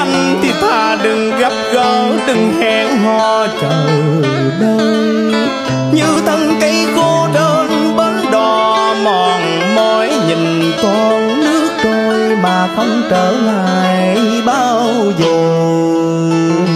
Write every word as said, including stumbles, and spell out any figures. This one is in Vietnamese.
anh thì thà đừng gặp gỡ, đừng hẹn hò chờ đợi. Như thân cây khô trên bến đò mòn mỏi, nhìn con nước trôi mà không trở lại bao giờ.